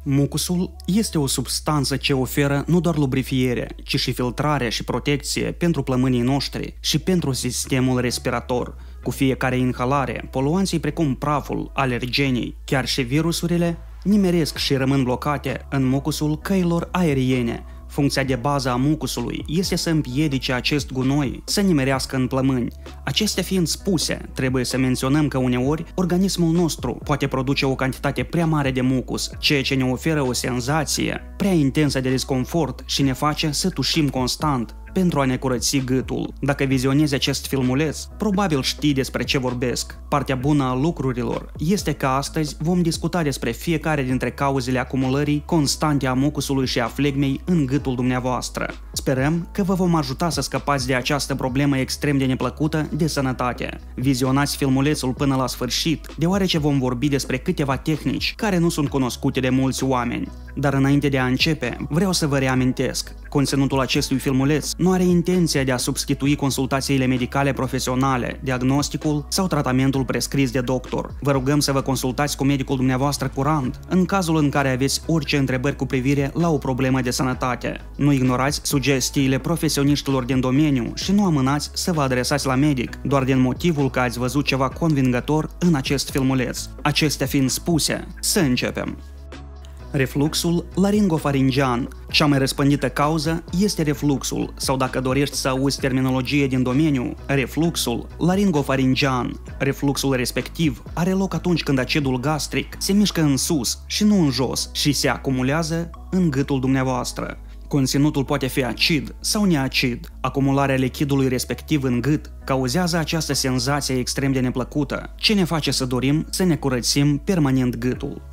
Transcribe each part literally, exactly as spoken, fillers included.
Mucusul este o substanță ce oferă nu doar lubrifiere, ci și filtrare și protecție pentru plămânii noștri și pentru sistemul respirator. Cu fiecare inhalare, poluanții precum praful, alergenii, chiar și virusurile, nimeresc și rămân blocate în mucusul căilor aeriene. Funcția de bază a mucusului este să împiedice acest gunoi să nimerească în plămâni. Acestea fiind spuse, trebuie să menționăm că uneori organismul nostru poate produce o cantitate prea mare de mucus, ceea ce ne oferă o senzație prea intensă de disconfort și ne face să tușim constant pentru a ne curăți gâtul. Dacă vizionezi acest filmuleț, probabil știi despre ce vorbesc. Partea bună a lucrurilor este că astăzi vom discuta despre fiecare dintre cauzele acumulării constante a mucusului și a flegmei în gâtul dumneavoastră. Sperăm că vă vom ajuta să scăpați de această problemă extrem de neplăcută de sănătate. Vizionați filmulețul până la sfârșit, deoarece vom vorbi despre câteva tehnici care nu sunt cunoscute de mulți oameni. Dar înainte de a începe, vreau să vă reamintesc, conținutul acestui filmuleț nu are intenția de a substitui consultațiile medicale profesionale, diagnosticul sau tratamentul prescris de doctor. Vă rugăm să vă consultați cu medicul dumneavoastră curant în cazul în care aveți orice întrebări cu privire la o problemă de sănătate. Nu ignorați sugestiile profesioniștilor din domeniu și nu amânați să vă adresați la medic doar din motivul că ați văzut ceva convingător în acest filmuleț. Acestea fiind spuse, să începem! Refluxul laringofaringian. Cea mai răspândită cauză este refluxul, sau dacă dorești să auzi terminologie din domeniu, refluxul laringofaringian. Refluxul respectiv are loc atunci când acidul gastric se mișcă în sus și nu în jos și se acumulează în gâtul dumneavoastră. Conținutul poate fi acid sau neacid. Acumularea lichidului respectiv în gât cauzează această senzație extrem de neplăcută, ce ne face să dorim să ne curățim permanent gâtul.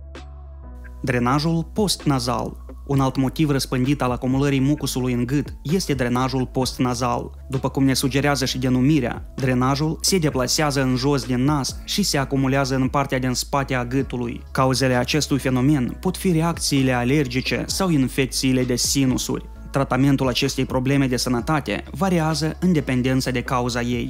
Drenajul postnazal. Un alt motiv răspândit al acumulării mucusului în gât este drenajul postnazal. După cum ne sugerează și denumirea, drenajul se deplasează în jos din nas și se acumulează în partea din spate a gâtului. Cauzele acestui fenomen pot fi reacțiile alergice sau infecțiile de sinusuri. Tratamentul acestei probleme de sănătate variază în dependență de cauza ei.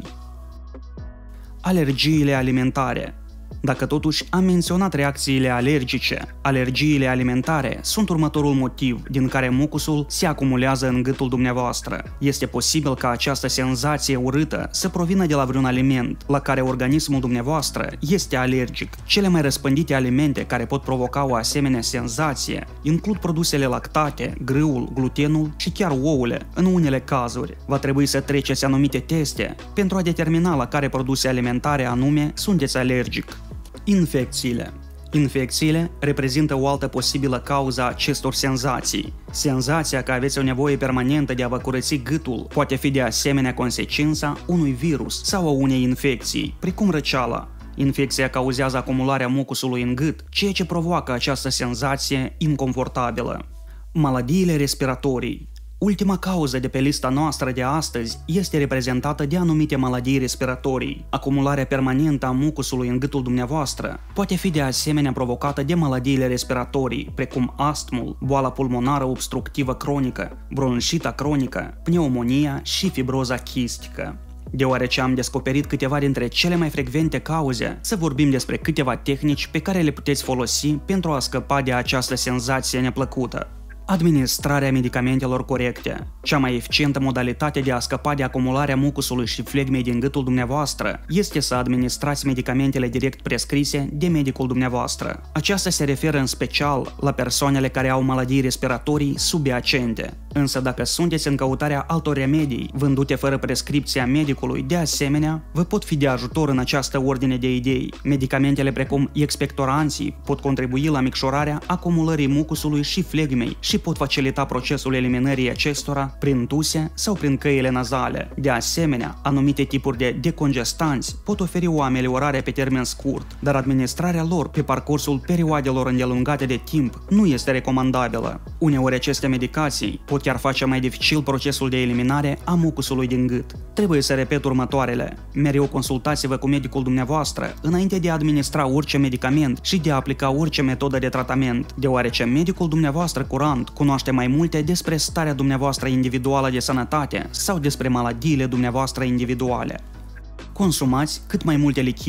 Alergiile alimentare. Dacă totuși am menționat reacțiile alergice, alergiile alimentare sunt următorul motiv din care mucusul se acumulează în gâtul dumneavoastră. Este posibil ca această senzație urâtă să provină de la vreun aliment la care organismul dumneavoastră este alergic. Cele mai răspândite alimente care pot provoca o asemenea senzație includ produsele lactate, grâul, glutenul și chiar ouăle în unele cazuri. Va trebui să treceți anumite teste pentru a determina la care produse alimentare anume sunteți alergic. Infecțiile. Infecțiile reprezintă o altă posibilă cauză a acestor senzații. Senzația că aveți o nevoie permanentă de a vă curăți gâtul poate fi de asemenea consecința unui virus sau a unei infecții, precum răceala. Infecția cauzează acumularea mucusului în gât, ceea ce provoacă această senzație inconfortabilă. Maladiile respiratorii. Ultima cauză de pe lista noastră de astăzi este reprezentată de anumite maladii respiratorii. Acumularea permanentă a mucusului în gâtul dumneavoastră poate fi de asemenea provocată de maladiile respiratorii, precum astmul, boala pulmonară obstructivă cronică, bronșita cronică, pneumonia și fibroza chistică. Deoarece am descoperit câteva dintre cele mai frecvente cauze, să vorbim despre câteva tehnici pe care le puteți folosi pentru a scăpa de această senzație neplăcută. Administrarea medicamentelor corecte. Cea mai eficientă modalitate de a scăpa de acumularea mucusului și flegmei din gâtul dumneavoastră este să administrați medicamentele direct prescrise de medicul dumneavoastră. Aceasta se referă în special la persoanele care au maladii respiratorii subiacente. Însă dacă sunteți în căutarea altor remedii vândute fără prescripția medicului, de asemenea, vă pot fi de ajutor în această ordine de idei. Medicamentele precum expectoranții pot contribui la micșorarea acumulării mucusului și flegmei și pot facilita procesul eliminării acestora prin tuse sau prin căile nazale. De asemenea, anumite tipuri de decongestanți pot oferi o ameliorare pe termen scurt, dar administrarea lor pe parcursul perioadelor îndelungate de timp nu este recomandabilă. Uneori aceste medicații pot chiar face mai dificil procesul de eliminare a mucusului din gât. Trebuie să repet următoarele. Mereu consultați-vă cu medicul dumneavoastră înainte de a administra orice medicament și de a aplica orice metodă de tratament, deoarece medicul dumneavoastră curant cunoaște mai multe despre starea dumneavoastră individuală de sănătate sau despre maladiile dumneavoastră individuale. Consumați cât mai multe lichide.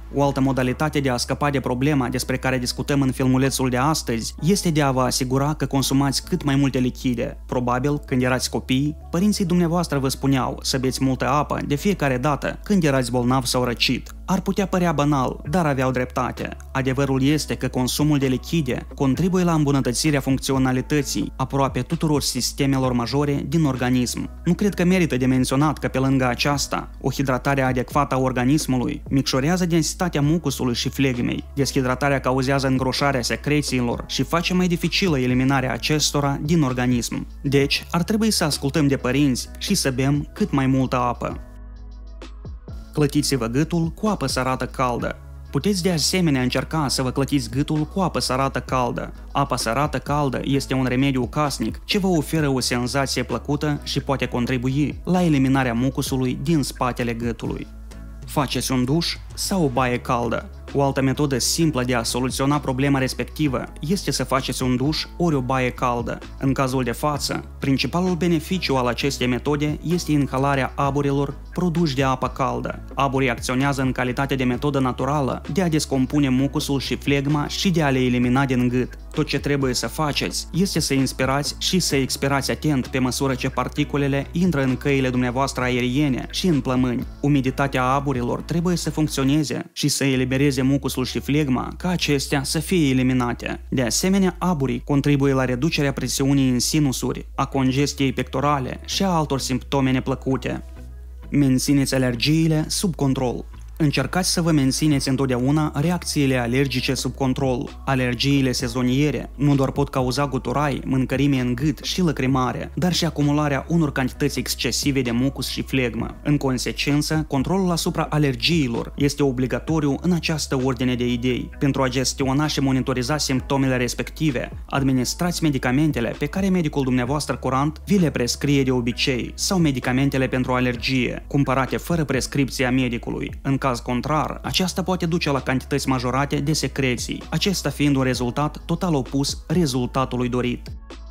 O altă modalitate de a scăpa de problema despre care discutăm în filmulețul de astăzi este de a vă asigura că consumați cât mai multe lichide. Probabil, când erați copii, părinții dumneavoastră vă spuneau să beți multă apă de fiecare dată când erați bolnav sau răcit. Ar putea părea banal, dar aveau dreptate. Adevărul este că consumul de lichide contribuie la îmbunătățirea funcționalității aproape tuturor sistemelor majore din organism. Nu cred că merită de menționat că pe lângă aceasta, o hidratare adecvată a organismului micșorează densitatea mucusului și flegmei. Deshidratarea cauzează îngroșarea secrețiilor și face mai dificilă eliminarea acestora din organism. Deci, ar trebui să ascultăm de părinți și să bem cât mai multă apă. Clătiți-vă gâtul cu apă sărată caldă. Puteți de asemenea încerca să vă clătiți gâtul cu apă sărată caldă. Apa sărată caldă este un remediu casnic ce vă oferă o senzație plăcută și poate contribui la eliminarea mucusului din spatele gâtului. Faceți un duș sau o baie caldă. O altă metodă simplă de a soluționa problema respectivă este să faceți un duș ori o baie caldă. În cazul de față, principalul beneficiu al acestei metode este inhalarea aburilor produși de apă caldă. Aburii acționează în calitate de metodă naturală de a descompune mucusul și flegma și de a le elimina din gât. Tot ce trebuie să faceți este să inspirați și să expirați atent pe măsură ce particulele intră în căile dumneavoastră aeriene și în plămâni. Umiditatea aburilor trebuie să funcționeze și să elibereze mucusul și flegma ca acestea să fie eliminate. De asemenea, aburii contribuie la reducerea presiunii în sinusuri, a congestiei pectorale și a altor simptome neplăcute. Mențineți alergiile sub control. Încercați să vă mențineți întotdeauna reacțiile alergice sub control. Alergiile sezoniere nu doar pot cauza guturai, mâncărime în gât și lăcrimare, dar și acumularea unor cantități excesive de mucus și flegmă. În consecință, controlul asupra alergiilor este obligatoriu în această ordine de idei. Pentru a gestiona și monitoriza simptomele respective, administrați medicamentele pe care medicul dumneavoastră curant vi le prescrie de obicei sau medicamentele pentru alergie, cumpărate fără prescripția medicului. În caz contrar, aceasta poate duce la cantități majorate de secreții, acesta fiind un rezultat total opus rezultatului dorit.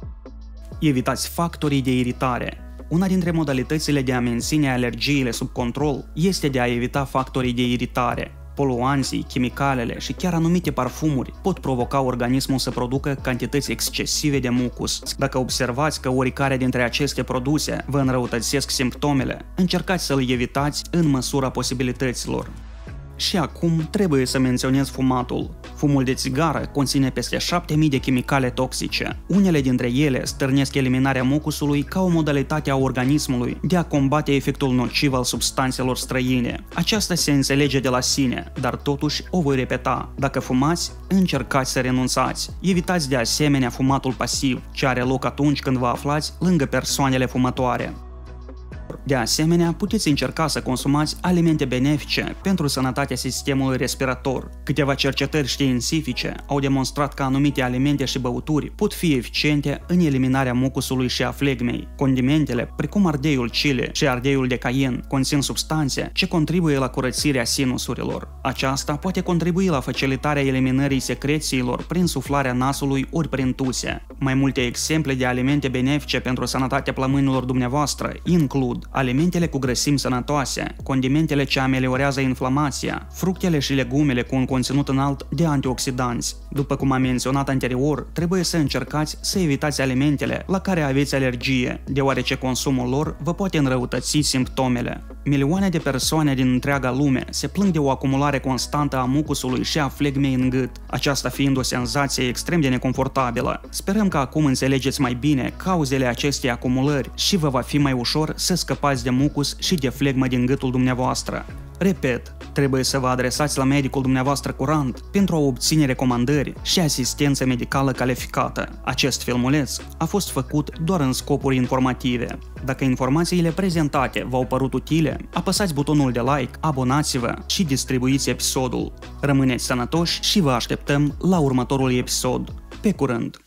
Evitați factorii de iritare. Una dintre modalitățile de a menține alergiile sub control este de a evita factorii de iritare. Poluanții, chimicalele și chiar anumite parfumuri pot provoca organismul să producă cantități excesive de mucus. Dacă observați că oricare dintre aceste produse vă înrăutățesc simptomele, încercați să le evitați în măsura posibilităților. Și acum trebuie să menționez fumatul. Fumul de țigară conține peste șapte mii de chimicale toxice. Unele dintre ele stârnesc eliminarea mucusului ca o modalitate a organismului de a combate efectul nociv al substanțelor străine. Aceasta se înțelege de la sine, dar totuși o voi repeta. Dacă fumați, încercați să renunțați. Evitați de asemenea fumatul pasiv, ce are loc atunci când vă aflați lângă persoanele fumătoare. De asemenea, puteți încerca să consumați alimente benefice pentru sănătatea sistemului respirator. Câteva cercetări științifice au demonstrat că anumite alimente și băuturi pot fi eficiente în eliminarea mucusului și a flegmei. Condimentele, precum ardeiul chili și ardeiul de cayenne, conțin substanțe ce contribuie la curățirea sinusurilor. Aceasta poate contribui la facilitarea eliminării secrețiilor prin suflarea nasului ori prin tuse. Mai multe exemple de alimente benefice pentru sănătatea plămânilor dumneavoastră includ alimentele cu grăsimi sănătoase, condimentele ce ameliorează inflamația, fructele și legumele cu un conținut înalt de antioxidanți. După cum am menționat anterior, trebuie să încercați să evitați alimentele la care aveți alergie, deoarece consumul lor vă poate înrăutăți simptomele. Milioane de persoane din întreaga lume se plâng de o acumulare constantă a mucusului și a flegmei în gât, aceasta fiind o senzație extrem de neconfortabilă. Sperăm că acum înțelegeți mai bine cauzele acestei acumulări și vă va fi mai ușor să scăpați de mucus și de flegmă din gâtul dumneavoastră. Repet, trebuie să vă adresați la medicul dumneavoastră curant pentru a obține recomandări și asistență medicală calificată. Acest filmuleț a fost făcut doar în scopuri informative. Dacă informațiile prezentate v-au părut utile, apăsați butonul de like, abonați-vă și distribuiți episodul. Rămâneți sănătoși și vă așteptăm la următorul episod. Pe curând!